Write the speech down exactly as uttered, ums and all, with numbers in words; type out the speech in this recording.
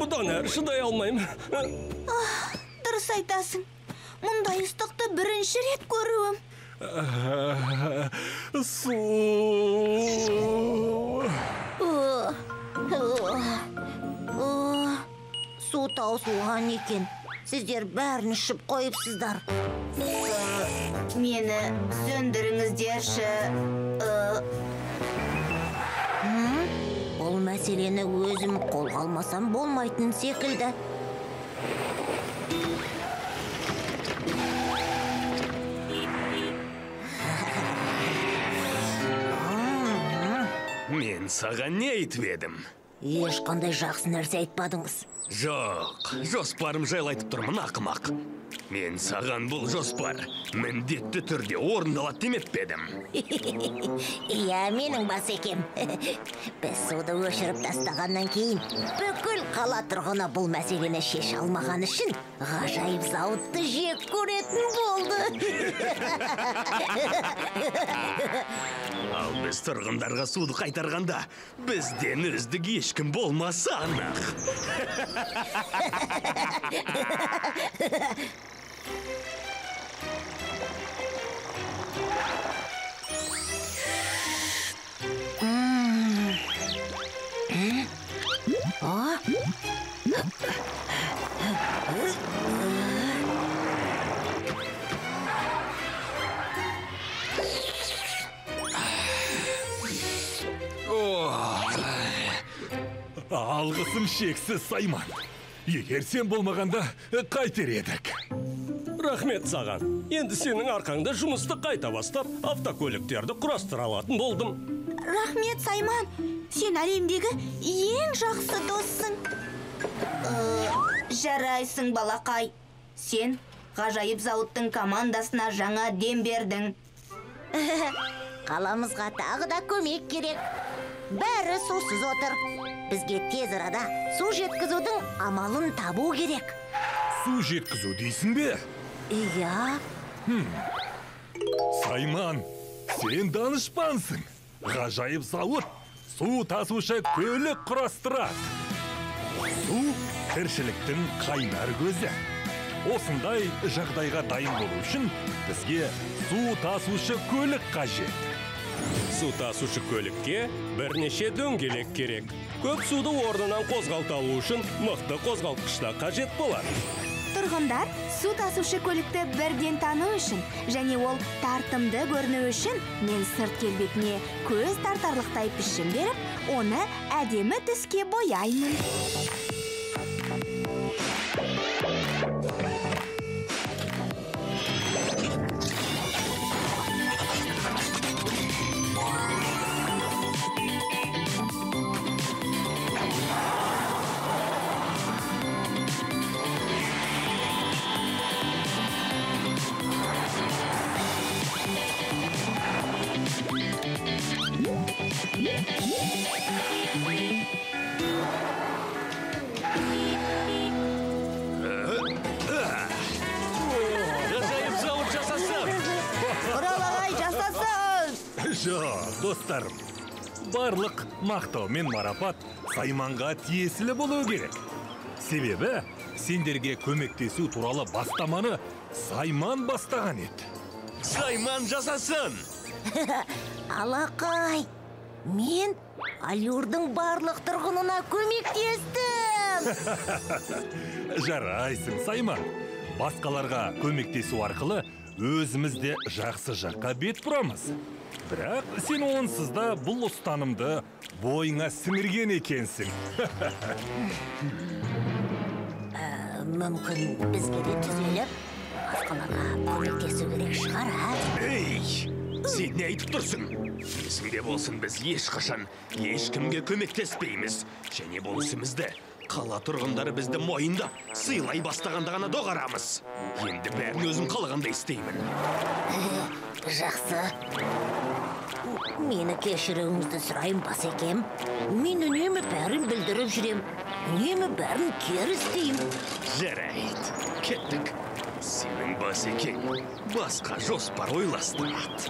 Бұдан әрі шыдай алмаймын. Дұрыс айтасың. Мұндай ыстықты бірінші рет көруім. Су. Су таусылған екен. Сіздер бәрін ішіп қойыпсыздар. Мені сөндіріңіздерші. Бұл мәселені өзім қолға алмасам болмайтын секілді. Мен саған не айтып едім? Ешқандай жақсы нәрсе айтпадыңыз. Жоқ, жоспарым жайлы айтып тұрмын, ақымақ. Мен саған бұл жоспар міндетті түрде орындалады демеп пе едім? Иә, менің бас екем. Біз суды өшіріп тастағаннан кейін бүкіл қала тұрғыны бұл мәселені шеше алмаған үшін ғажайып зауытты жек көретін болды. Ал біз тұрғындарға суды қайтарғанда бізден үздік ешкім болмаса анық. Алғысым шексіз, Сайман. Егер сен болмағанда қайтер едік. Рахмет саған. Енді сенің арқаңда жұмысты қайта бастап, автокөліктерді құрастыра алатын болдым. Рахмет, Сайман. Сен әлемдегі ең жақсы доссың. Жарайсың, балақай. Сен ғажайып зауыттың командасына жаңа дем бердің. Қаламызға тағы да көмек керек. Бәрі сусыз отыр. Бізге тез арада су жеткізудің амалын табу керек. Су жеткізу дейсің бе? Иә. Сайман, сен данышпансың. Ғажайып зауыт су тасушы көлік құрастырады. Су тіршіліктің қайнар көзі. Осындай жағдайға дайын болу үшін бізге су тасушы көлік қажет. Су тасушы көлікке бірнеше дөңгелек керек. Көп суды орнынан қозғалта алу үшін мықты қозғалтқышта қажет болады. Тұрғындар су тасушы көлікті бірден тану үшін және ол тартымды көріну үшін мен сырт келбетіне көз тартарлықтай пішін беріп, оны әдемі түске бояймын. Жоқ, достарым, барлық мақтау мен марапат Сайманға тиесілі болу керек. Себебі, сендерге көмектесу туралы бастаманы Сайман бастаған еді. Сайман жасасын! Алақай, мен Алюрдың барлық тұрғынына көмектестім! Жарайсың, Сайман. Басқаларға көмектесу арқылы өзімізде жақсы жаққа бет бұрамыз. Бірақ сен онсыз да бұл ұстанымды бойыңа сіңірген екенсің. Мүмкін бізге де түзеліп, басқаларға көмектесу керек шығар, а? Ей, сен не айтып тұрсың? Есіңде болсын, біз ешқашан ешкімге көмектеспейміз. Және бұл ісімізді қала тұрғындары бізді мойындап, сыйлай бастағанда ғана доғарамыз. Енді бәрін өзім қалағандай істеймін. Жақсы. Мені кешіруіңізді сұрайын бас екем. Мен үнемі бәрін білдіріп жүрем. Үнемі бәрін кері істеймін. Жарайды, кеттік. Сенің басекең басқа жоспар ойластырады.